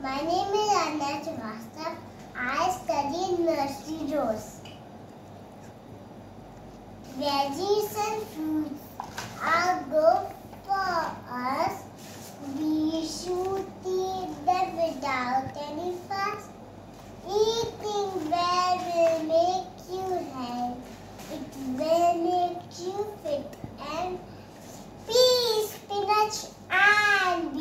My name is Anya Srivastav. I study in Nursery Rose. Veggies and fruits are good for us. We should eat them without any fuss. Eating well will make you healthy. It will make you fit and pea, spinach and